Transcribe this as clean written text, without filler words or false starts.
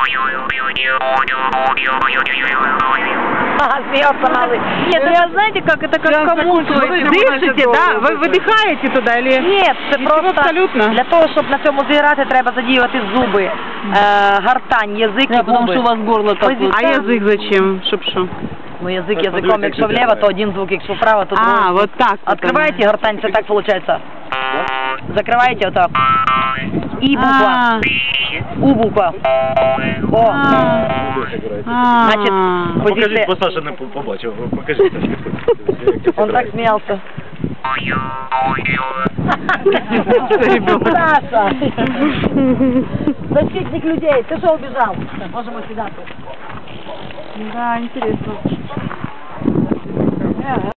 Смеется малый. Нет, я знаете, как это как кому Дышите, да? Ви видихаєте туди, или? Нет, це просто абсолютно. для того, щоб на цьому зіграти, треба задіювати зуби, гортань, язик і губи. Потому что у вас горло такое. А язик зачем? Щоб що? Ну, язик язиком, якщо влево, то один звук, якщо вправо, то другой. А, вот так. Открываете гортань, це так получается. Закрываете вот так. И буква. У буква. О. Значит, Покажіть, бо Саша не побачив. Покажіть. Он так смеялся. Саша! Защитник людей, ты что убежал? Можем мы сюда. Да, интересно.